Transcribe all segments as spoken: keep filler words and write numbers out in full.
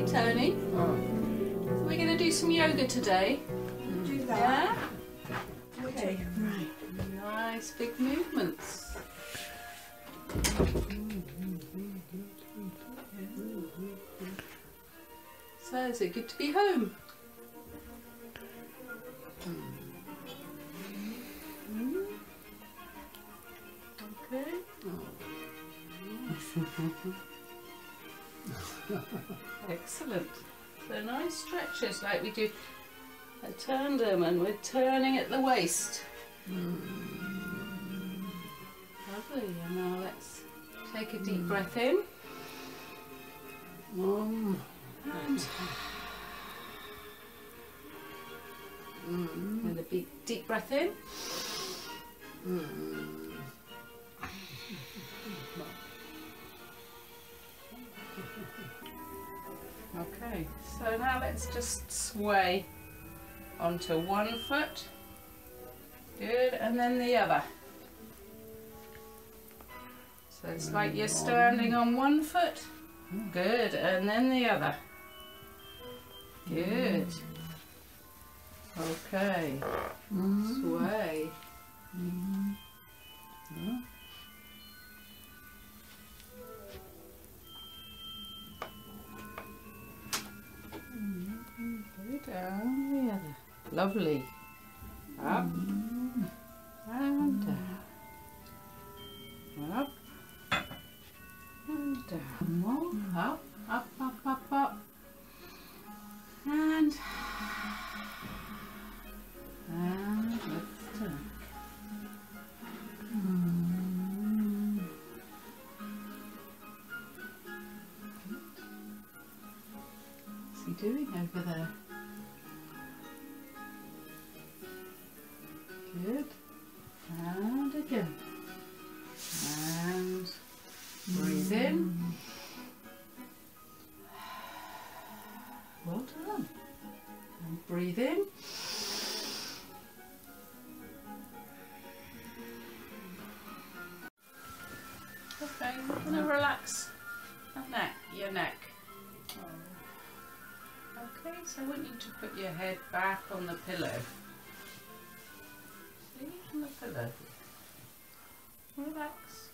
Okay, Tony. Oh. So we're going to do some yoga today. Do that. Yeah? Okay, right. Nice big movements. So is it good to be home? Mm. Okay. Excellent. So nice stretches like we do a tandem, and we're turning at the waist. Lovely. And now let's take a deep breath in. Um, And and a big deep breath in. Okay, so now let's just sway onto one foot. Good, and then the other. So it's like you're standing on one foot. Good, and then the other. Good. Okay. Sway. Go down the other. Lovely. Up and down. Up and down. More. Up, up, up, up, up. And and let's turn. What's he doing over there? Good. And again. And breathe in. Well done. And breathe in. Okay, we're going to relax that neck, your neck. Okay, so I want you to put your head back on the pillow. See, on the pillow. Relax.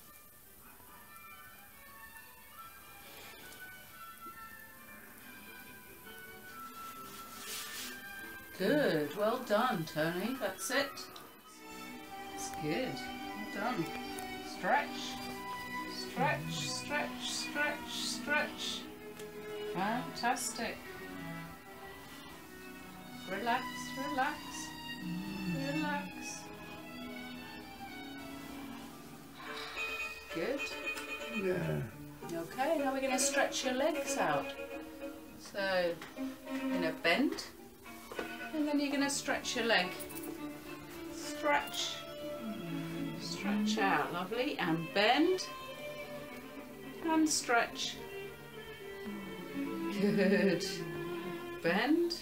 Good, well done, Tony. That's it. That's good. Well done. Stretch. Stretch, stretch, stretch, stretch. Fantastic. Relax, relax, relax. Good. yeah. Okay, now we're going to stretch your legs out. So, you're going to bend, and then you're going to stretch your leg. Stretch. Stretch out, lovely, and bend, and stretch. Good. Bend.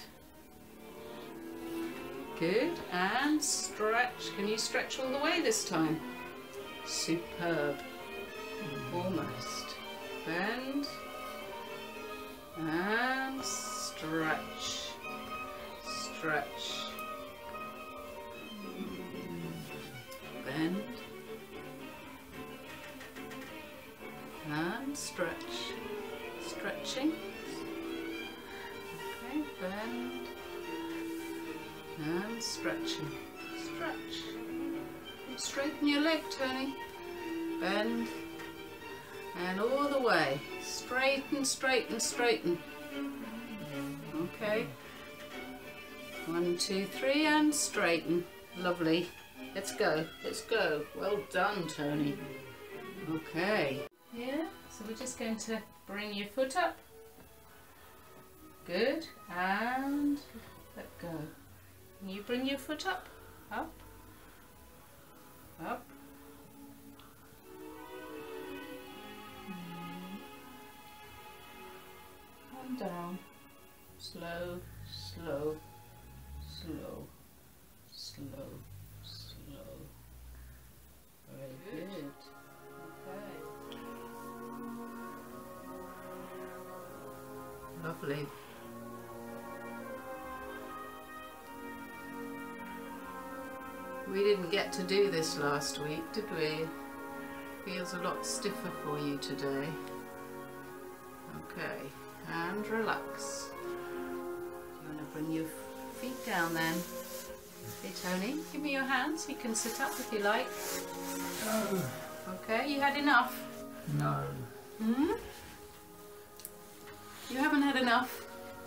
Good, and stretch. Can you stretch all the way this time? Superb. Almost. Bend, and stretch. Stretch. Bend, and stretch. Stretching. Okay, bend, and stretching. Stretch. And straighten your leg, Tony. Bend, and all the way. Straighten, straighten, straighten. Okay. One, two, three, and straighten. Lovely. Let's go. Let's go. Well done, Tony. Okay. Yeah, so we're just going to bring your foot up. Good. And let go. Can you bring your foot up? Up. Up. And down. Slow, slow, slow, slow, slow. Very good. Okay. Lovely. We didn't get to do this last week, did we? Feels a lot stiffer for you today. Okay, and relax. You want to bring your feet down then? Okay, Tony, give me your hands. You can sit up if you like. Oh, Okay, you had enough? no. Hmm? You haven't had enough?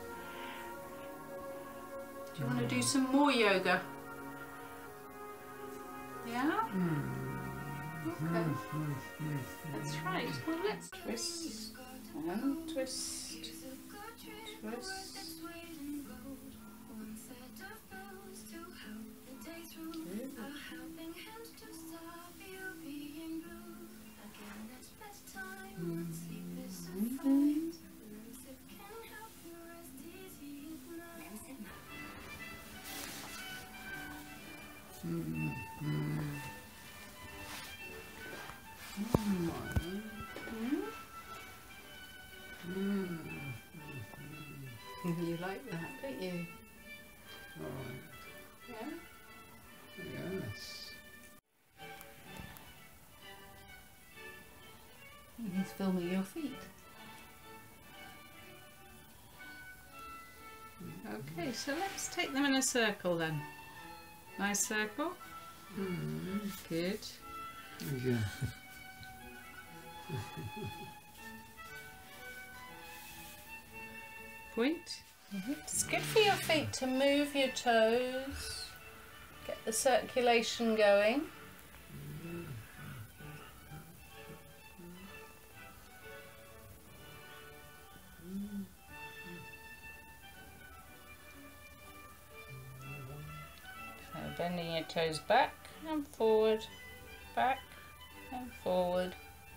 Do you want to do some more yoga? Yeah? Okay. That's right. Well, let's twist and twist, twist. You like that, don't you? Right. Yeah? Yes. He's filming your feet. Okay, so let's take them in a circle then. Nice circle. Mm. Good. Yeah. Point. It's good for your feet to move your toes, get the circulation going. So bending your toes back and forward, back and forward.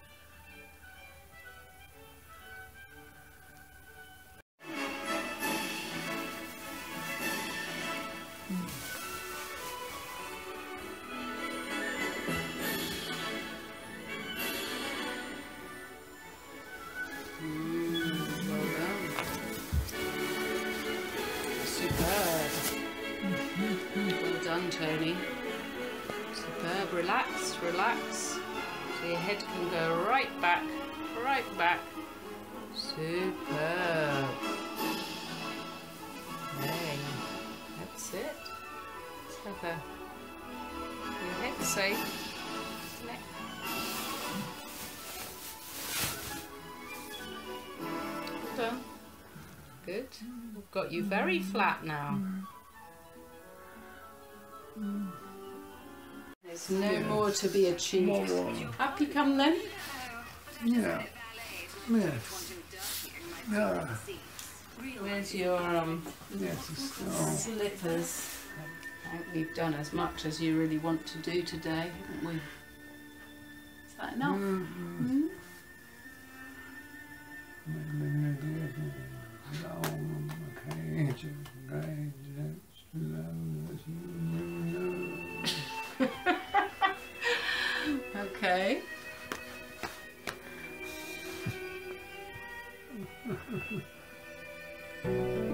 Well done, Tony. Superb. Relax, relax. So your head can go right back, right back. Superb. Hey, that's it. Let's have a, your head safe. Neck. Well done. Good. We've got you very flat now. There's no Yes. more to be achieved. More. Up you come then. Yeah. Yes. Yeah. Where's your um, Yes. It's all. slippers? I think we've done as much as you really want to do today, haven't we? Is that enough? Mm-hmm. Okay. Mm.